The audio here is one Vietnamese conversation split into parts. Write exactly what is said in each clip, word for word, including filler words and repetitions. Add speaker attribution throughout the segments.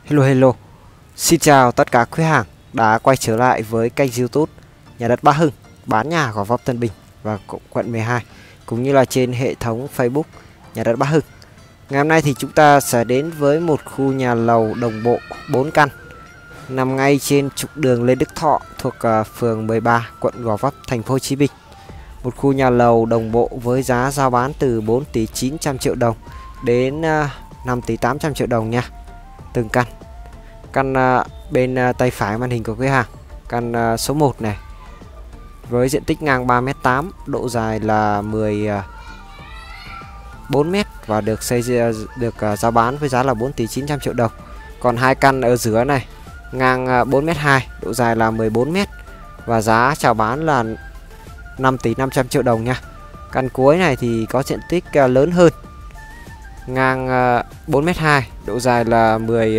Speaker 1: Hello hello. Xin chào tất cả khách hàng đã quay trở lại với kênh YouTube Nhà đất Ba Hưng, bán nhà Gò Vấp Tân Bình và quận mười hai, cũng như là trên hệ thống Facebook Nhà đất Ba Hưng. Ngày hôm nay thì chúng ta sẽ đến với một khu nhà lầu đồng bộ bốn căn nằm ngay trên trục đường Lê Đức Thọ, thuộc uh, phường mười ba, quận Gò Vấp, thành phố Hồ Chí Minh. Một khu nhà lầu đồng bộ với giá giao bán từ bốn tỷ chín trăm triệu đồng đến uh, năm tỷ tám trăm triệu đồng nha. Từng căn. Căn uh, bên uh, tay phải màn hình của khách hàng, căn uh, số một này, với diện tích ngang ba mét tám, độ dài là mười bốn mét và được xây được uh, giao bán với giá là bốn tỷ chín trăm triệu đồng. Còn hai căn ở giữa này, ngang uh, bốn mét hai, độ dài là mười bốn mét và giá chào bán là năm tỷ năm trăm triệu đồng nha. Căn cuối này thì có diện tích uh, lớn hơn, ngang uh, bốn mét hai, độ dài là mười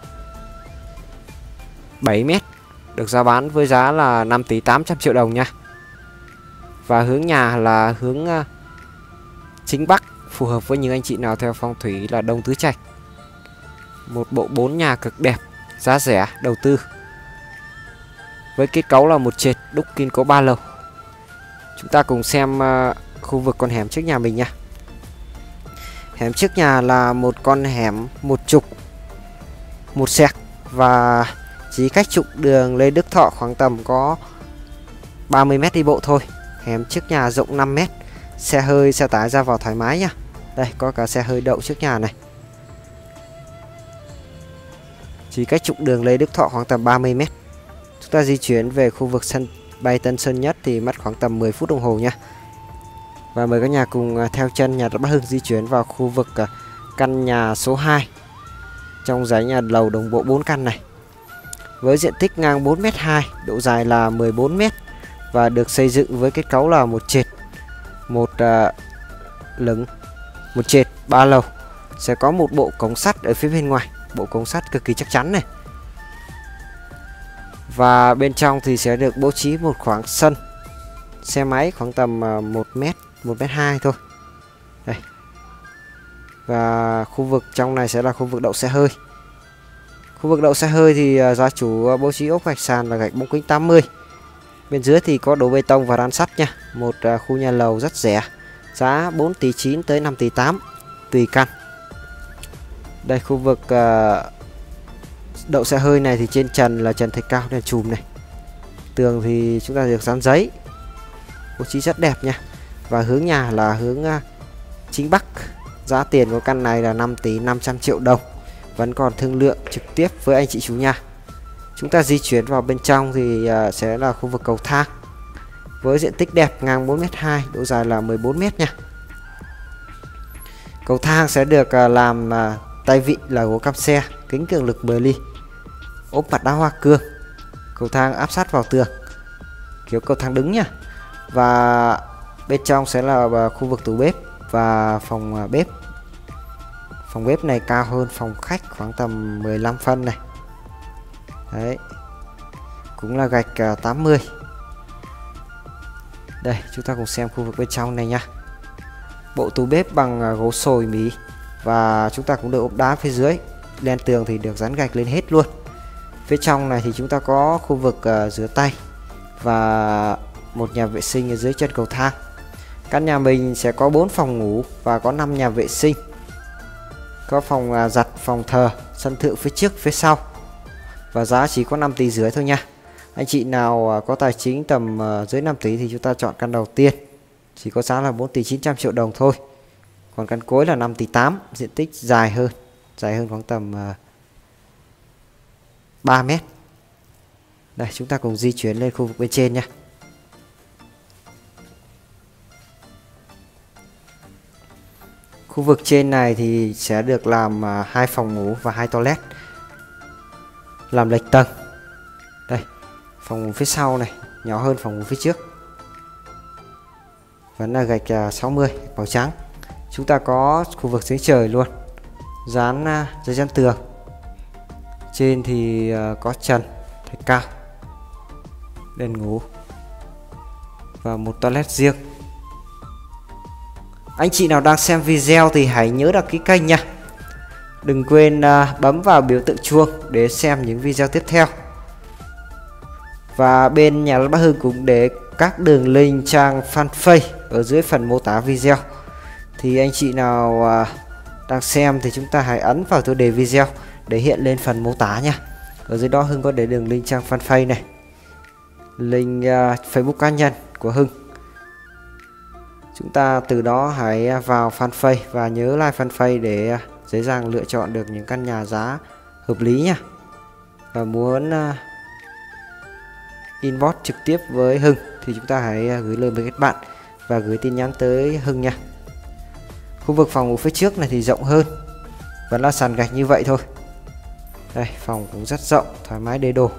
Speaker 1: bảy mét, được giao bán với giá là năm tỷ tám trăm triệu đồng nha. Và hướng nhà là hướng uh, chính bắc, phù hợp với những anh chị nào theo phong thủy là đông tứ trạch. Một bộ bốn nhà cực đẹp, giá rẻ, đầu tư. Với kết cấu là một trệt đúc kiên cố ba lầu. Chúng ta cùng xem uh, khu vực con hẻm trước nhà mình nha. Hẻm trước nhà là một con hẻm một trục, một sẹc và chỉ cách trục đường Lê Đức Thọ khoảng tầm có ba mươi mét đi bộ thôi. Hẻm trước nhà rộng năm mét, xe hơi xe tải ra vào thoải mái nha. Đây có cả xe hơi đậu trước nhà này. Chỉ cách trục đường Lê Đức Thọ khoảng tầm ba mươi mét. Chúng ta di chuyển về khu vực sân bay Tân Sơn Nhất thì mất khoảng tầm mười phút đồng hồ nha. Và mời các nhà cùng theo chân Nhà đất Ba Hưng di chuyển vào khu vực căn nhà số hai trong dãy nhà lầu đồng bộ bốn căn này. Với diện tích ngang bốn mét hai, độ dài là mười bốn mét và được xây dựng với kết cấu là một trệt, một uh, lửng, một trệt ba lầu. Sẽ có một bộ cống sắt ở phía bên ngoài, bộ cống sắt cực kỳ chắc chắn này. Và bên trong thì sẽ được bố trí một khoảng sân xe máy khoảng tầm uh, một mét, một mét hai thôi. Đây. Và khu vực trong này sẽ là khu vực đậu xe hơi. Khu vực đậu xe hơi thì uh, gia chủ uh, bố trí ốp gạch sàn là gạch bóng kính tám mươi. Bên dưới thì có đổ bê tông và rán sắt nha. Một uh, khu nhà lầu rất rẻ, giá bốn tỷ chín tới năm tỷ tám tùy căn. Đây khu vực uh, đậu xe hơi này thì trên trần là trần thạch cao đèn chùm này. Tường thì chúng ta được dán giấy, bố trí rất đẹp nha. Và hướng nhà là hướng uh, chính bắc. Giá tiền của căn này là năm tỷ năm trăm triệu đồng. Vẫn còn thương lượng trực tiếp với anh chị chủ nhà. Chúng ta di chuyển vào bên trong thì uh, sẽ là khu vực cầu thang với diện tích đẹp, ngang bốn mét hai, độ dài là mười bốn mét nha. Cầu thang sẽ được uh, làm uh, tay vịn là gỗ cam xe, kính cường lực mười ly, ốp mặt đá hoa cương. Cầu thang áp sát vào tường, kiểu cầu thang đứng nha. Và bên trong sẽ là uh, khu vực tủ bếp và phòng uh, bếp. Phòng bếp này cao hơn phòng khách khoảng tầm mười lăm phân này. Đấy. Cũng là gạch uh, tám mươi. Đây, chúng ta cùng xem khu vực bên trong này nha. Bộ tủ bếp bằng uh, gỗ sồi Mỹ và chúng ta cũng được ốp đá phía dưới. Lên tường thì được dán gạch lên hết luôn. Phía trong này thì chúng ta có khu vực uh, rửa tay và một nhà vệ sinh ở dưới chân cầu thang. Căn nhà mình sẽ có bốn phòng ngủ và có năm nhà vệ sinh. Có phòng uh, giặt, phòng thờ, sân thượng phía trước, phía sau. Và giá chỉ có năm tỷ rưỡi thôi nha. Anh chị nào uh, có tài chính tầm uh, dưới năm tỷ thì chúng ta chọn căn đầu tiên. Chỉ có giá là bốn tỷ chín trăm triệu đồng thôi. Còn căn cuối là năm tỷ tám, diện tích dài hơn, dài hơn khoảng tầm uh, ba mét. Đây, chúng ta cùng di chuyển lên khu vực bên trên nha. Khu vực trên này thì sẽ được làm uh, hai phòng ngủ và hai toilet, làm lệch tầng. Đây, phòng ngủ phía sau này nhỏ hơn phòng ngủ phía trước, vẫn là gạch uh, sáu mươi màu trắng. Chúng ta có khu vực dưới trời luôn, dán uh, giấy dán tường. Trên thì uh, có trần thạch cao, đèn ngủ và một toilet riêng. Anh chị nào đang xem video thì hãy nhớ đăng ký kênh nha, Đừng quên uh, bấm vào biểu tượng chuông để xem những video tiếp theo. Và bên Nhà đất Bá Hưng cũng để các đường link trang fanpage ở dưới phần mô tả video. Thì anh chị nào uh, đang xem thì chúng ta hãy ấn vào tiêu đề video để hiện lên phần mô tả nha. Ở dưới đó Hưng có để đường link trang fanpage này, link uh, Facebook cá nhân của Hưng. Chúng ta từ đó hãy vào fanpage và nhớ like fanpage để uh, dễ dàng lựa chọn được những căn nhà giá hợp lý nha. Và muốn uh, inbox trực tiếp với Hưng thì chúng ta hãy uh, gửi lời mời kết bạn và gửi tin nhắn tới Hưng nha. Khu vực phòng ngủ phía trước này thì rộng hơn, vẫn là sàn gạch như vậy thôi. Đây, phòng cũng rất rộng, thoải mái để đồ.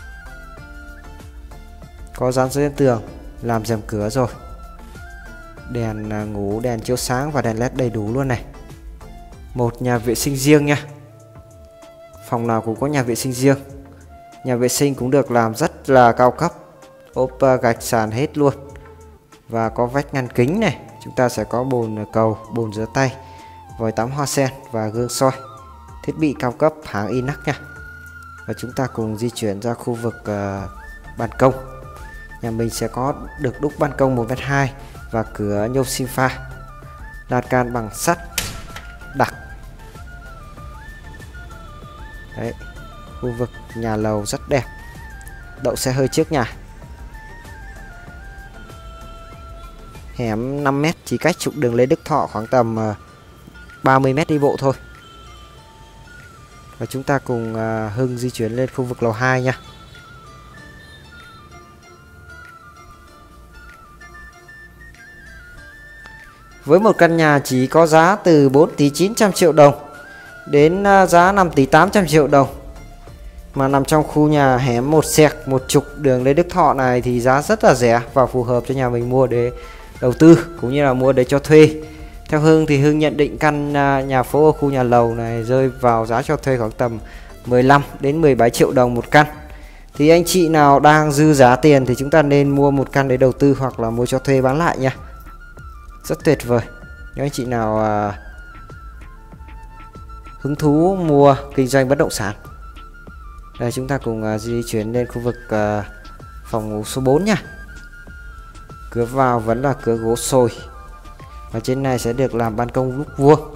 Speaker 1: Có dán dưới tường, làm rèm cửa rồi. Đèn ngủ, đèn chiếu sáng và đèn led đầy đủ luôn này. Một nhà vệ sinh riêng nha. Phòng nào cũng có nhà vệ sinh riêng. Nhà vệ sinh cũng được làm rất là cao cấp, ốp gạch sàn hết luôn. Và có vách ngăn kính này. Chúng ta sẽ có bồn cầu, bồn rửa tay, vòi tắm hoa sen và gương soi. Thiết bị cao cấp hãng Inax nha. Và chúng ta cùng di chuyển ra khu vực uh, ban công. Nhà mình sẽ có được đúc ban công một mét hai và cửa nhôm sinh pha, lan can bằng sắt đặc. Đấy, khu vực nhà lầu rất đẹp. Đậu xe hơi trước nhà. Hẻm năm mét, chỉ cách trục đường Lê Đức Thọ khoảng tầm uh, ba mươi mét đi bộ thôi. Và chúng ta cùng uh, Hưng di chuyển lên khu vực lầu hai nha. Với một căn nhà chỉ có giá từ bốn tỷ chín trăm triệu đồng đến uh, giá năm tỷ tám trăm triệu đồng, mà nằm trong khu nhà hẻm một sẹc một trục đường Lê Đức Thọ này thì giá rất là rẻ và phù hợp cho nhà mình mua để đầu tư cũng như là mua để cho thuê. Theo Hưng thì Hưng nhận định căn nhà phố ở khu nhà lầu này rơi vào giá cho thuê khoảng tầm mười lăm đến mười bảy triệu đồng một căn. Thì anh chị nào đang dư giá tiền thì chúng ta nên mua một căn để đầu tư hoặc là mua cho thuê bán lại nha. Rất tuyệt vời. Nếu anh chị nào à, hứng thú mua kinh doanh bất động sản. Đây, chúng ta cùng à, di chuyển lên khu vực à, phòng ngủ số bốn nha. Cửa vào vẫn là cửa gỗ sồi. Và trên này sẽ được làm ban công lúc vuông.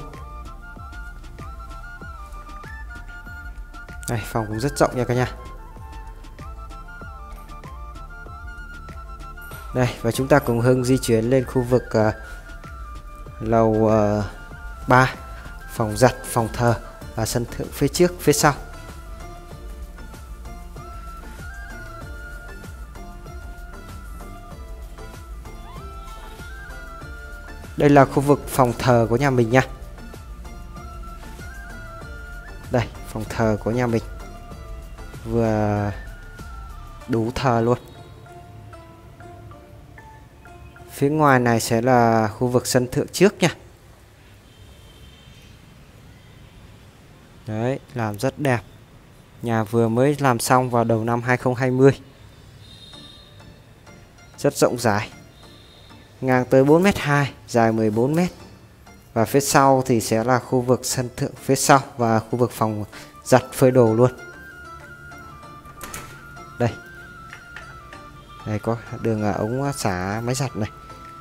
Speaker 1: Đây, phòng cũng rất rộng nha cả nhà. Đây, và chúng ta cùng Hưng di chuyển lên khu vực uh, lầu uh, ba, phòng giặt, phòng thờ và sân thượng phía trước, phía sau. Đây là khu vực phòng thờ của nhà mình nha. Đây, phòng thờ của nhà mình. Vừa đủ thờ luôn. Phía ngoài này sẽ là khu vực sân thượng trước nha. Đấy, làm rất đẹp. Nhà vừa mới làm xong vào đầu năm hai không hai không. Rất rộng rãi. Ngang tới bốn mét hai, dài mười bốn mét. Và phía sau thì sẽ là khu vực sân thượng phía sau và khu vực phòng giặt phơi đồ luôn. Đây. Đây có đường ống xả máy giặt này.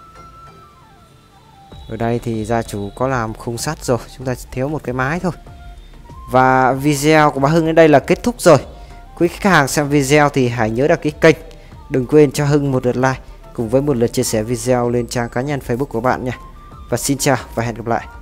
Speaker 1: Ở đây thì gia chủ có làm khung sắt rồi, chúng ta chỉ thiếu một cái mái thôi. Và video của Bá Hưng đến đây là kết thúc rồi. Quý khách hàng xem video thì hãy nhớ đăng ký kênh. Đừng quên cho Hưng một lượt like cùng với một lượt chia sẻ video lên trang cá nhân Facebook của bạn nha. Và xin chào và hẹn gặp lại.